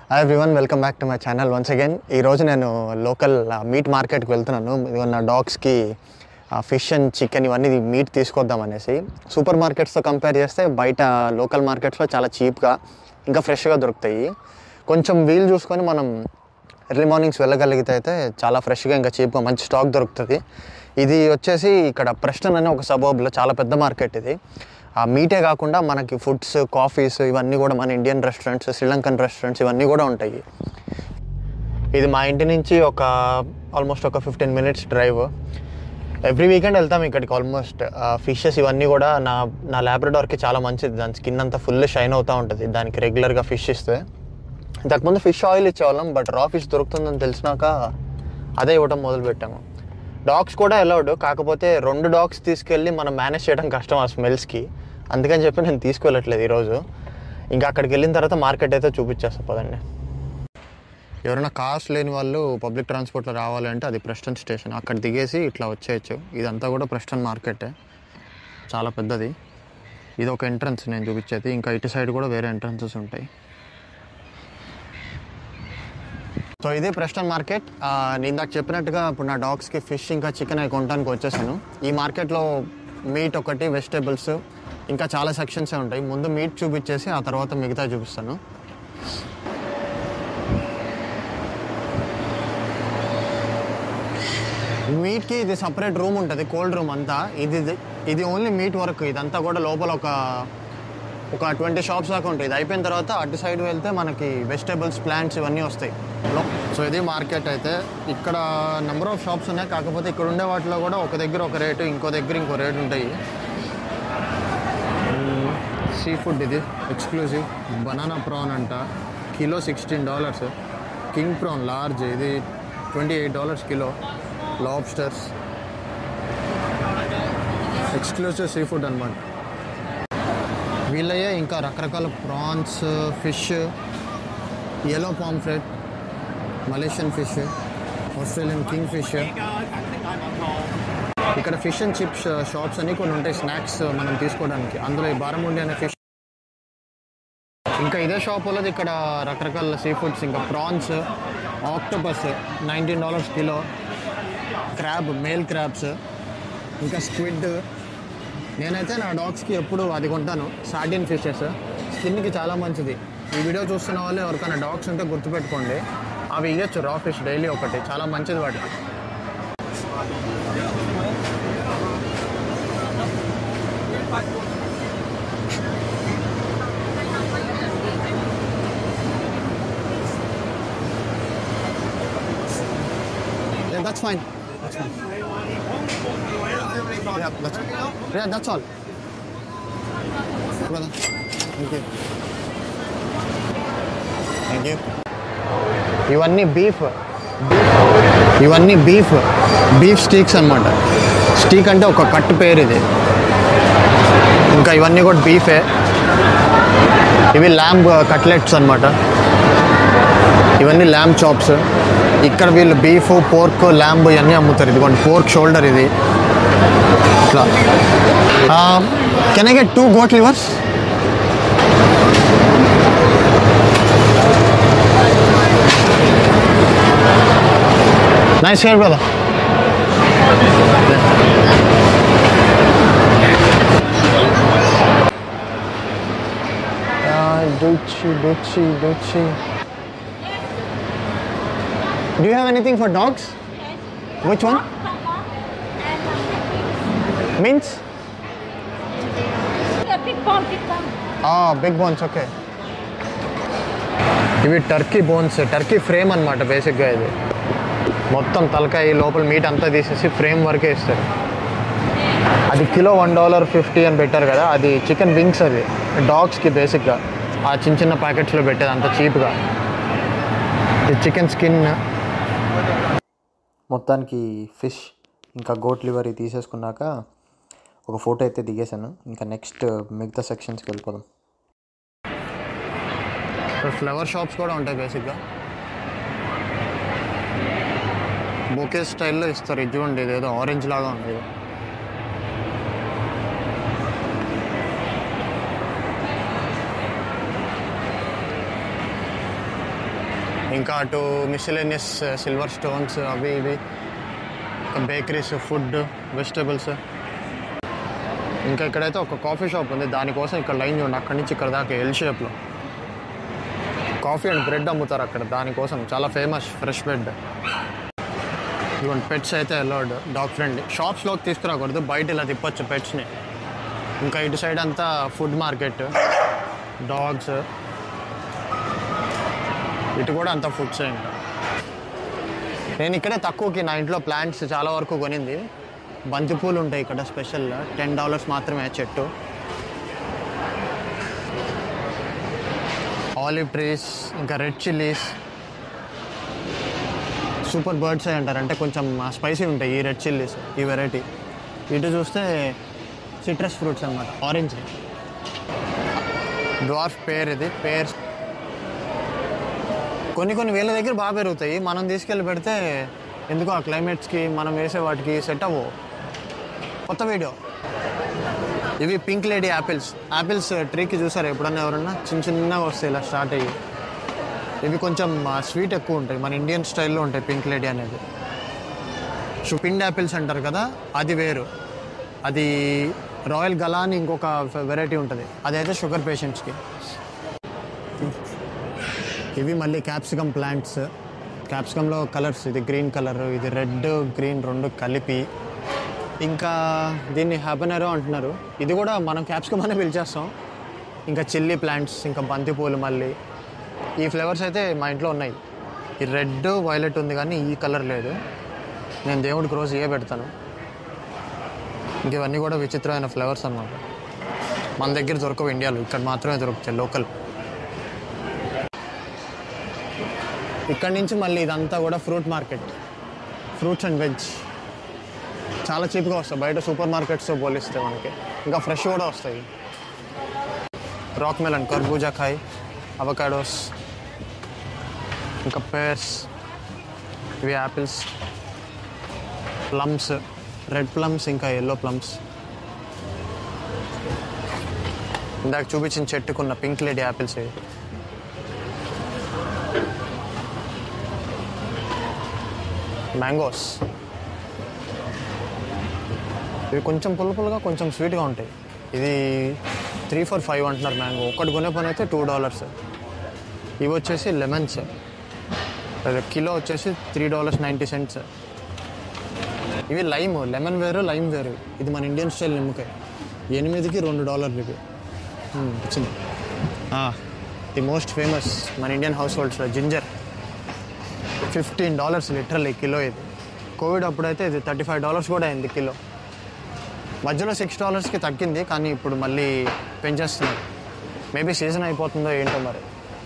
Hi everyone, welcome back to my channel once again. ఈరోజు నేను local meat మార్కెట్కి వెళ్తున్నాను. నా డాగ్స్కి ఫిష్ అండ్ చికెన్ ఇవన్నీ మీట్ తీసుకొద్దాం అనేసి. సూపర్ మార్కెట్స్తో కంపేర్ చేస్తే బయట లోకల్ మార్కెట్స్లో చాలా చీప్గా ఇంకా ఫ్రెష్గా దొరుకుతాయి. కొంచెం వీలు చూసుకొని మనం ఎర్లీ మార్నింగ్స్ వెళ్ళగలిగితే అయితే చాలా ఫ్రెష్గా ఇంకా చీప్గా మంచి స్టాక్ దొరుకుతుంది. ఇది వచ్చేసి ఇక్కడ ప్రెస్టన్ అనే ఒక సబర్బ్లో చాలా పెద్ద మార్కెట్ ఇది. ఆ మీటే కాకుండా మనకి ఫుడ్స్, కాఫీస్ ఇవన్నీ కూడా మన ఇండియన్ రెస్టారెంట్స్, శ్రీలంకన్ రెస్టారెంట్స్ ఇవన్నీ కూడా ఉంటాయి. ఇది మా ఇంటి నుంచి ఆల్మోస్ట్ ఒక 15 minutes డ్రైవ్. ఎవ్రీ వీకెండ్ వెళ్తాం ఇక్కడికి. ఆల్మోస్ట్ ఫిషెస్ ఇవన్నీ కూడా నా ల్యాబ్రడార్కి చాలా మంచిది. దాని స్కిన్ అంతా ఫుల్ షైన్ అవుతూ ఉంటుంది దానికి రెగ్యులర్గా ఫిష్ ఇస్తే. ఇంతకుముందు ఫిష్ ఆయిల్ ఇచ్చేవాళ్ళం, బట్ రా ఫిష్ దొరుకుతుందని తెలిసినాక అదే ఇవ్వడం మొదలుపెట్టాము. డాగ్స్ కూడా అలౌడ్, కాకపోతే 2 డాగ్స్ తీసుకెళ్ళి మనం మేనేజ్ చేయడం కష్టం ఆ స్మెల్స్కి. అందుకని చెప్పి నేను తీసుకెళ్ళట్లేదు ఈరోజు. ఇంకా అక్కడికి వెళ్ళిన తర్వాత మార్కెట్ అయితే చూపించేస్తా పదండి. ఎవరైనా కాస్ట్ లేని వాళ్ళు పబ్లిక్ ట్రాన్స్పోర్ట్లో రావాలంటే అది ప్రెస్టన్ స్టేషన్. అక్కడ దిగేసి ఇట్లా వచ్చేయచ్చు. ఇదంతా కూడా ప్రెస్టన్ మార్కెటే, చాలా పెద్దది. ఇది ఒక ఎంట్రన్స్ నేను చూపించేది. ఇంకా ఇటు సైడ్ కూడా వేరే ఎంట్రన్సెస్ ఉంటాయి. సో ఇది ప్రెస్టన్ మార్కెట్. నేను ఇందాక చెప్పినట్టుగా ఇప్పుడు నా డాగ్స్కి ఫిష్ ఇంకా చికెన్ అవి కొనడానికి వచ్చేసాను. ఈ మార్కెట్లో మీట్ ఒకటి, వెజిటేబుల్స్ ఇంకా చాలా సెక్షన్సే ఉంటాయి. ముందు మీట్ చూపించేసి ఆ తర్వాత మిగతా చూపిస్తాను. మీట్కి ఇది సపరేట్ రూమ్ ఉంటుంది, కోల్డ్ రూమ్ అంతా. ఇది ఓన్లీ మీట్ వరకు. ఇదంతా కూడా లోపల ఒక 20 షాప్స్ దాకా ఉంటాయి. ఇది అయిపోయిన తర్వాత అటు సైడ్ వెళ్తే మనకి వెజిటేబుల్స్, ప్లాంట్స్ ఇవన్నీ వస్తాయి. సో ఇది మార్కెట్ అయితే. ఇక్కడ నెంబర్ ఆఫ్ షాప్స్ ఉన్నాయి, కాకపోతే ఇక్కడ ఉండే వాటిలో కూడా ఒక దగ్గర ఒక రేటు, ఇంకో దగ్గర ఇంకో రేటు ఉంటాయి. సీ ఫుడ్ ఇది ఎక్స్క్లూజివ్. బనానా ప్రాన్ అంట, కిలో $16. కింగ్ ప్రాన్ లార్జ్ ఇది $28 kilo. Lobsters exclusive seafood అనమాట. వీళ్ళయ్యే ఇంకా రకరకాల prawns, fish, yellow pomfret, Malaysian fish, Australian king fish. ఇక్కడ ఫిష్ అండ్ చిప్స్ షాప్స్ అని కొన్ని ఉంటాయి, స్నాక్స్ మనం తీసుకోవడానికి. అందులో ఈ బారముండి అనే ఫిష్. ఇంకా ఇదే షాప్ వాళ్ళది ఇక్కడ రకరకాల సీ ఫుడ్స్, ఇంకా prawns, octopus $19 kilo, crab, male crabs, ఇంకా స్క్విడ్. నేనైతే నా డాగ్స్కి ఎప్పుడు అది కొంటాను, సార్డిన్ ఫిషెస్. స్కిన్కి చాలా మంచిది. ఈ వీడియో చూస్తున్న వాళ్ళు ఎవరికైనా డాగ్స్ ఉంటే గుర్తుపెట్టుకోండి, అవి ఇవ్వచ్చు రా ఫిష్ డైలీ ఒకటి, చాలా మంచిది వాటికి. That's fine. That's fine. Yeah, that's all. Brother. Thank you. Thank you. ఇవన్నీ బీఫ్ స్టీక్స్ అన్నమాట. స్టీక్ అంటే ఒక కట్ పేరు ఇది. ఇంకా ఇవన్నీ కూడా బీఫే. ఇవి ల్యాంబ్ కట్లెట్స్ అన్నమాట. ఇవన్నీ ల్యాంబ్ చాప్స్. ఇక్కడ వీళ్ళు బీఫ్, పోర్క్, ల్యాంబ్ ఇవన్నీ అమ్ముతారు. ఇదిగోండి పోర్క్ షోల్డర్ ఇది. ఇట్లా. Can I get 2 goat livers? Nice hair, brother. Dolce. Do you have anything for dogs? Yes. Which one? Mince? Yeah, big bone. Big bones, okay. ఇవి turkey bones, turkey frame అనమాట బేసిక్గా. ఇది మొత్తం తలకాయ లోపల meet అంతా తీసేసి ఫ్రేమ్ వరకే ఇస్తారు. అది కిలో $1.50 అని పెట్టారు కదా, అది చికెన్ వింగ్స్. అది డాగ్స్కి బేసిక్గా ఆ చిన్న ప్యాకెట్స్లో పెట్టేది అంత చీప్గా. ఇది చికెన్ స్కిన్. మొత్తానికి ఫిష్ ఇంకా గోట్ లివర్ తీసేసుకున్నాక ఒక ఫోటో అయితే దిగేశాను. ఇంకా నెక్స్ట్ మిగతా సెక్షన్స్కి వెళ్ళిపోదాం. ఫ్లవర్ షాప్స్ కూడా ఉంటాయి బేసిక్గా. బొకే స్టైల్లో ఇస్తారు. ఇది చూడండి, ఇది ఏదో ఆరెంజ్ లాగా ఉంది. ఇంకా అటు మిస్సిలేనియస్ సిల్వర్ స్టోన్స్ అవి ఇవి, బేకరీస్, ఫుడ్, వెజిటబుల్స్. ఇంకా ఇక్కడైతే ఒక కాఫీ షాప్ ఉంది, దానికోసం ఇక్కడ లైన్ చూడండి. అక్కడి నుంచి ఇక్కడ దాకా ఎల్ షేప్లో కాఫీ అండ్ బ్రెడ్ అమ్ముతారు అక్కడ, దానికోసం చాలా ఫేమస్ ఫ్రెష్ బ్రెడ్. ఇవ్వండి పెట్స్ అయితే అలౌడ్, డాగ్ ఫ్రెండ్లీ. షాప్స్లోకి తీసుకురాకూడదు, బయట ఇలా తిప్పొచ్చు పెట్స్ని. ఇంకా ఇటు సైడ్ అంతా ఫుడ్ మార్కెట్, డాగ్స్. ఇటు కూడా అంతా ఫుడ్సే. ఇంకా నేను ఇక్కడే తక్కువకి నా ఇంట్లో ప్లాంట్స్ చాలా వరకు కొనింది. బంతిపూలు ఉంటాయి ఇక్కడ స్పెషల్, $10 మాత్రమే చెట్టు. ఆలివ్ ట్రీస్, ఇంకా రెడ్ చిల్లీస్, సూపర్ బర్డ్స్ అయి అంటారు, అంటే కొంచెం స్పైసీ ఉంటాయి ఈ రెడ్ చిల్లీస్, ఈ వెరైటీ. ఇటు చూస్తే సిట్రస్ ఫ్రూట్స్ అన్నమాట, ఆరెంజ్, డ్వార్ఫ్ పేర్. ఇది పేర్ కొన్ని వేల దగ్గర బాగా పెరుగుతాయి, మనం తీసుకెళ్ళి పెడితే ఎందుకో ఆ క్లైమేట్స్కి మనం వేసే వాటికి సెట్ అవ్వవు. కొత్త వీడియో. ఇవి పింక్ లేడీ యాపిల్స్. యాపిల్స్ ట్రీకి చూసారు ఎప్పుడన్నా ఎవరన్నా? చిన్నగా వస్తాయి ఇలా స్టార్ట్ అయ్యి. ఇవి కొంచెం స్వీట్ ఎక్కువ ఉంటాయి, మన ఇండియన్ స్టైల్లో ఉంటాయి పింక్ లేడీ అనేది. పిండ్ యాపిల్స్ అంటారు కదా, అది వేరు. అది రాయల్ గలా అని ఇంకొక వెరైటీ ఉంటుంది, అదైతే షుగర్ పేషెంట్స్కి. ఇవి మళ్ళీ క్యాప్సికమ్ ప్లాంట్స్. క్యాప్సికంలో కలర్స్, ఇది గ్రీన్ కలర్, ఇది రెడ్ గ్రీన్ రెండు కలిపి. ఇంకా దీన్ని హ్యాబనెరో అంటున్నారు, ఇది కూడా మనం క్యాప్సికమ్ అనే పిలిచేస్తాం. ఇంకా చిల్లీ ప్లాంట్స్, ఇంకా బంతిపూలు. మళ్ళీ ఈ ఫ్లేవర్స్ అయితే మా ఇంట్లో ఉన్నాయి. ఈ రెడ్ వైలెట్ ఉంది కానీ ఈ కలర్ లేదు. నేను దేవుడికి రోజు ఇవే పెడతాను. ఇంక ఇవన్నీ కూడా విచిత్రమైన ఫ్లేవర్స్ అన్నమాట, మన దగ్గర దొరకవు ఇండియాలో, ఇక్కడ మాత్రమే దొరుకుతాయి లోకల్. ఇక్కడ నుంచి మళ్ళీ ఇదంతా కూడా fruit market, fruits and veg. చాలా చీప్గా వస్తాయి బయట సూపర్ మార్కెట్స్తో పోలిస్తే మనకి. ఇంకా ఫ్రెష్ కూడా వస్తాయి. రాక్ మెలన్, కర్బూజాకాయ్, అవకాడోస్, ఇంకా పేర్స్, ఇవి యాపిల్స్, ప్లమ్స్, రెడ్ ప్లమ్స్, ఇంకా ఎల్లో ప్లమ్స్. ఇందాక చూపించిన చెట్టుకున్న పింక్ లేడీ యాపిల్స్ ఇవి. మ్యాంగోస్, ఇవి కొంచెం పుల్లగా కొంచెం స్వీట్గా ఉంటాయి. ఇది 3 for 5 అంటున్నారు మ్యాంగో. ఒక్కటి కొనే పని అయితే $2. ఇవి వచ్చేసి లెమన్స్, కిలో వచ్చేసి $3.90. ఇవి లైమ్, లెమన్ వేరు లైమ్ వేరు. ఇది మన ఇండియన్ స్టైల్ నిమ్మకాయ, 8కి $2 ఇవి వచ్చింది. ది మోస్ట్ ఫేమస్ మన ఇండియన్ హౌస్ హోల్డ్స్లో జింజర్, $15 లిటరల్లీ కిలో. ఇది కోవిడ్ అప్పుడైతే ఇది $35 కూడా అయింది కిలో. మధ్యలో $6కి తగ్గింది, కానీ ఇప్పుడు మళ్ళీ పెంచేస్తున్నారు. మేబీ సీజన్ అయిపోతుందో ఏంటో మరి.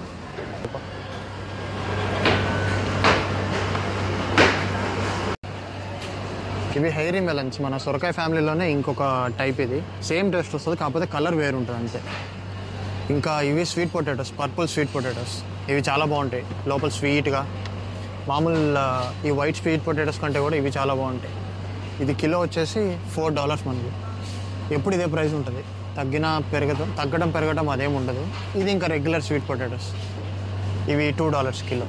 ఇవి హైరీ మెలన్స్, మన సొరకాయ ఫ్యామిలీలోనే ఇంకొక టైప్. ఇది సేమ్ టేస్ట్ వస్తుంది, కాకపోతే కలర్ వేరు ఉంటుంది అంతే. ఇంకా ఇవి sweet potatoes, purple sweet potatoes. ఇవి చాలా బాగుంటాయి, లోపల స్వీట్గా. మామూలు ఈ వైట్ స్వీట్ పొటాటోస్ కంటే కూడా ఇవి చాలా బాగుంటాయి. ఇది కిలో వచ్చేసి $4 మనకి. ఎప్పుడు ఇదే ప్రైస్ ఉంటుంది, తగ్గడం పెరగడం అదేం ఉండదు. ఇది ఇంకా రెగ్యులర్ స్వీట్ పొటాటోస్, ఇవి $2 కిలో.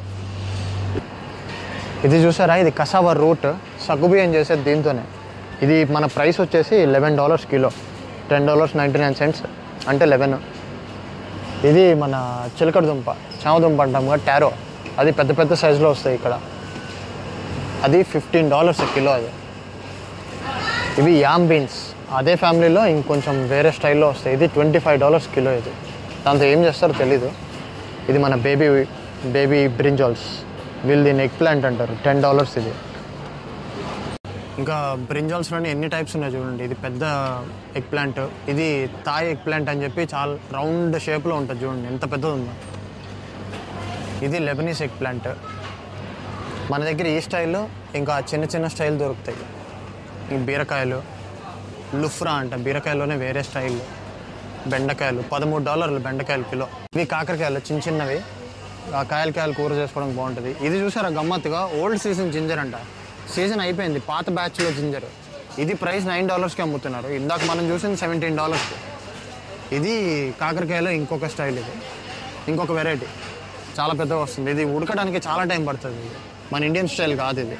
ఇది చూసారా, ఇది కసావా రూట్, సగ్గుబియ్యం చేసేది దీంతోనే. ఇది మన ప్రైస్ వచ్చేసి $11 కిలో, $10.99 అంటే 11. ఇది మన చిలకడ దుంప, చామదుంప అంటాం కదా, టారో. అది పెద్ద పెద్ద సైజులో వస్తాయి ఇక్కడ, అది $15 కిలో. అది ఇవి యామ్ బీన్స్, అదే ఫ్యామిలీలో ఇంకొంచెం వేరే స్టైల్లో వస్తాయి. ఇది $25 కిలో. ఇది దాంతో ఏం చేస్తారో తెలీదు. ఇది మన బేబీ బ్రింజాల్స్, వీళ్ళు దీన్ని ఎగ్ ప్లాంట్ అంటారు, $10 ఇది. ఇంకా బ్రింజాల్స్లోనే ఎన్ని టైప్స్ ఉన్నాయి చూడండి. ఇది పెద్ద ఎగ్ ప్లాంట్, ఇది థాయ్ ఎగ్ ప్లాంట్ అని చెప్పి చాలా రౌండ్ షేప్లో ఉంటుంది చూడండి, ఎంత పెద్దది ఉందో. ఇది లెబనీస్ ఎగ్ ప్లాంట్. మన దగ్గర ఈ స్టైల్లో ఇంకా చిన్న స్టైల్ దొరుకుతాయి. ఈ బీరకాయలు, లుఫ్రా అంట, బీరకాయలోనే వేరే స్టైల్. బెండకాయలు, $13 బెండకాయలు కిలో. ఇవి కాకరకాయలు చిన్నవి, ఆ కాయలు కూర చేసుకోవడానికి బాగుంటుంది. ఇది చూసారా గమ్మత్తుగా, ఓల్డ్ సీజన్ జింజర్ అంట, సీజన్ అయిపోయింది, పాత బ్యాచ్లో జింజర్. ఇది ప్రైస్ $9కి అమ్ముతున్నారు. ఇందాక మనం చూసింది $17. ఇది కాకరకాయలో ఇంకొక స్టైల్, ఇది ఇంకొక వెరైటీ. చాలా పెద్దగా వస్తుంది. ఇది ఉడకడానికి చాలా టైం పడుతుంది. మన ఇండియన్ స్టైల్ కాదు ఇది.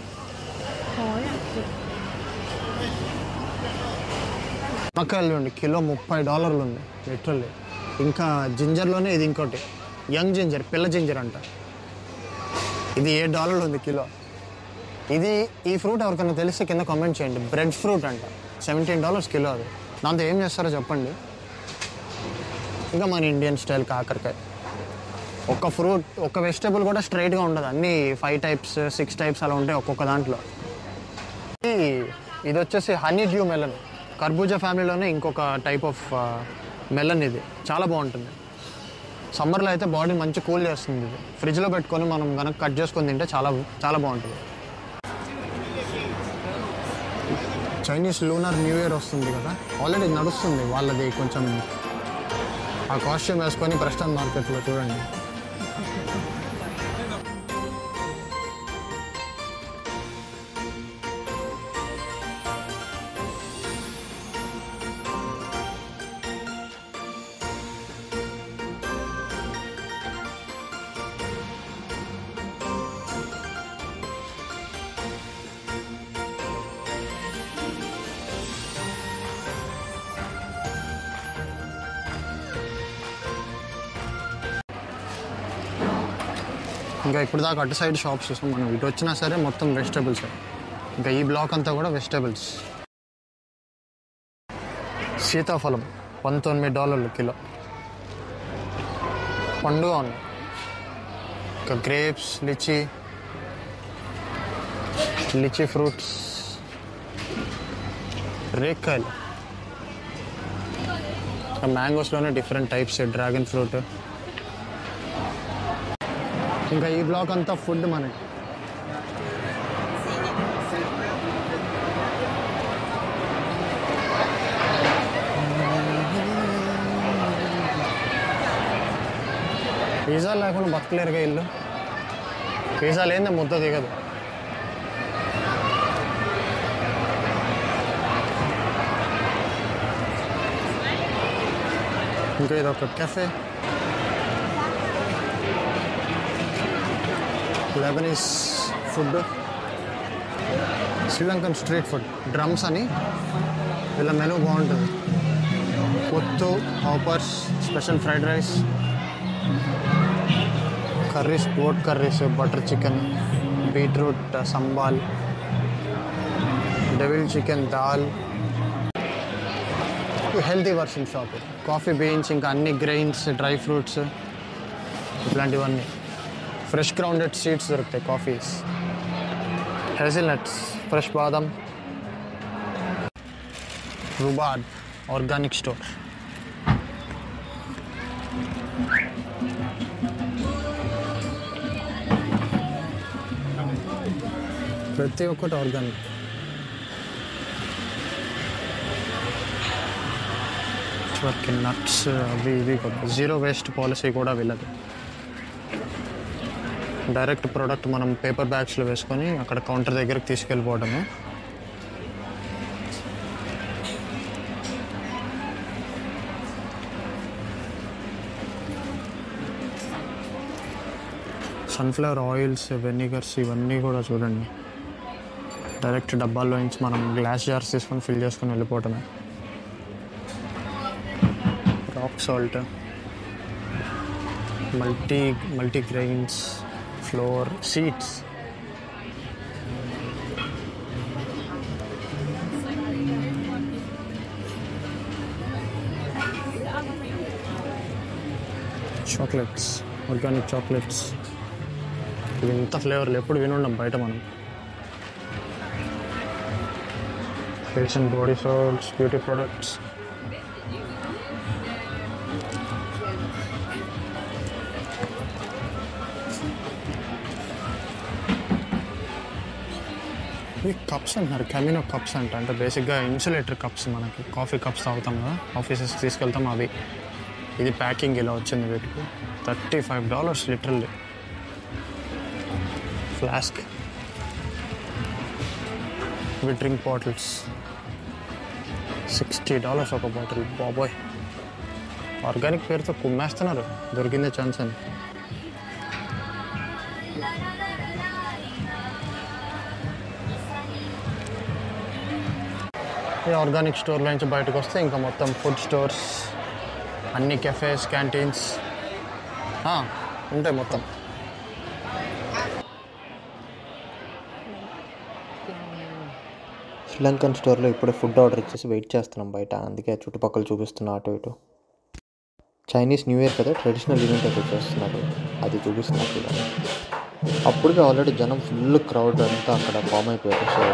మునక్కాయలు ఉంది కిలో $30 ఉంది లిటరల్లీ. ఇంకా జింజర్లోనే ఇది ఇంకోటి యంగ్ జింజర్, పిల్ల జింజర్ అంట. ఇది $7 ఉంది కిలో. ఈ ఫ్రూట్ ఎవరికైనా తెలిస్తే కింద కామెంట్ చేయండి. బ్రెడ్ ఫ్రూట్ అంట, $17 కిలో. అది దాంతో ఏం చేస్తారో చెప్పండి. ఇంకా మన ఇండియన్ స్టైల్ కాకరకాయ. ఒక ఫ్రూట్, ఒక వెజిటేబుల్ కూడా స్ట్రైట్గా ఉండదు. అన్నీ 5 టైప్స్ 6 టైప్స్ అలా ఉంటాయి ఒక్కొక్క దాంట్లో. ఇది వచ్చేసి హనీ డ్యూ మెలన్, కర్బూజా ఫ్యామిలీలోనే ఇంకొక టైప్ ఆఫ్ మెలన్. ఇది చాలా బాగుంటుంది. సమ్మర్లో అయితే బాడీ మంచి కూల్ చేస్తుంది. ఇది ఫ్రిడ్జ్లో పెట్టుకొని మనం కనుక కట్ చేసుకొని తింటే చాలా చాలా బాగుంటుంది. చైనీస్ లూనర్ న్యూ ఇయర్ వస్తుంది కదా, ఆల్రెడీ నడుస్తుంది వాళ్ళది. కొంచెం ఆ కాస్ట్యూమ్ వేసుకొని ప్రెస్టన్ మార్కెట్లో చూడండి. ఇంకా ఇప్పుడు దాకా అటు సైడ్ షాప్స్ చూసాం మనం. ఇటు వచ్చినా సరే మొత్తం వెజిటేబుల్స్. ఇంకా ఈ బ్లాక్ అంతా కూడా వెజిటేబుల్స్. సీతాఫలం $19 కిలో, పండుగ ఉన్నాయి. ఇంకా గ్రేప్స్, లిచీ ఫ్రూట్స్, రేక్కాయలు. మ్యాంగోస్లోనే డిఫరెంట్ టైప్స్, డ్రాగన్ ఫ్రూట్. ఇంకా ఈ బ్లాక్ అంతా ఫుడ్ మనకి. పిజ్జా లేకుండా బతకలేరుగా ఇల్లు. పిజ్జా లేదే ముద్ద దిగదు. ఇంకా ఇది ఒక cafe, Lebanese food, Sri Lankan street food. Drums అని వీళ్ళ మెనూ బాగుంటుంది. Kottu, hoppers, special fried rice, curries, boat curries, butter chicken, beetroot sambal, devil chicken, dal. Healthy version shop. Coffee beans, ఇంకా అన్ని గ్రెయిన్స్, డ్రై ఫ్రూట్స్ ఇట్లాంటివన్నీ. ఫ్రెష్ గ్రౌండెడ్ సీడ్స్ దొరుకుతాయి. కాఫీస్, హెజిల్నట్స్, ఫ్రెష్ బాదం, రుబాడ్ organic store. ప్రతి ఒక్కటి ఆర్గానిక్. నట్స్ అవి ఇవి కూడా. జీరో వేస్ట్ పాలసీ కూడా వీళ్ళది. డైరెక్ట్ ప్రోడక్ట్ మనం పేపర్ బ్యాగ్స్లో వేసుకొని అక్కడ కౌంటర్ దగ్గరికి తీసుకెళ్ళిపోవడము. సన్ఫ్లవర్ ఆయిల్స్, వెనిగర్స్ ఇవన్నీ కూడా చూడండి. డైరెక్ట్ డబ్బాల్లో నుంచి మనం గ్లాస్ జార్స్ తీసుకొని ఫిల్ చేసుకొని వెళ్ళిపోవటమే. Rock salt, multigrains, flour, seeds. Chocolates, organic chocolates. ఇవి ఇంత ఫ్లేవర్లు ఎప్పుడు వినుండం బయట మనం. Face and body soaps, beauty products. ఇవి కప్స్ అంటున్నారు, కెమినో కప్స్ అంటే బేసిక్గా ఇన్సులేటర్ కప్స్. మనకి కాఫీ కప్స్ తాగుతాం కదా, ఆఫీసెస్కి తీసుకెళ్తాం అవి. ఇది ప్యాకింగ్ ఇలా వచ్చింది వీటికి. $35 లిటరల్లీ. ఫ్లాస్క్, ఇవి డ్రింక్ బాటిల్స్, $60 ఒక బాటిల్. బాబోయ్, ఆర్గానిక్ పేరుతో కుమ్మేస్తున్నారు, దొరికిందే ఛాన్స్ అని. ఈ ఆర్గానిక్ స్టోర్లో నుంచి బయటకు వస్తే ఇంకా మొత్తం ఫుడ్ స్టోర్స్, అన్ని కెఫేస్, క్యాంటీన్స్ ఉంటాయి మొత్తం. శ్రీలంకన్ స్టోర్లో ఇప్పుడే ఫుడ్ ఆర్డర్ ఇచ్చేసి వెయిట్ చేస్తున్నాం బయట, అందుకే చుట్టుపక్కల చూపిస్తున్నా అటు ఇటు. చైనీస్ న్యూ ఇయర్ కదా, ట్రెడిషనల్ ఈవెంట్ అయితే చేస్తున్నారు, అది చూపిస్తున్నారు. అప్పటికే ఆల్రెడీ జనం ఫుల్ క్రౌడ్ అంతా అక్కడ ఫామ్ అయిపోయారు. సో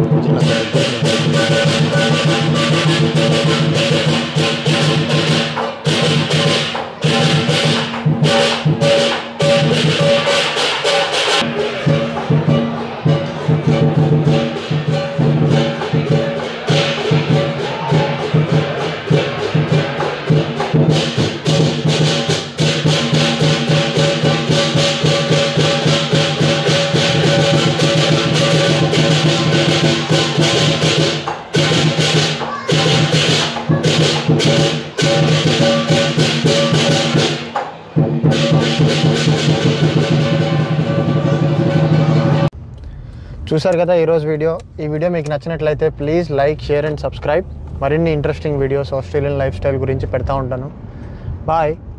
చూసారు కదా ఈరోజు వీడియో. ఈ వీడియో మీకు నచ్చినట్లయితే please like, share and subscribe. మరిన్ని interesting videos Australian lifestyle గురించి పెడతా ఉంటాను. బాయ్.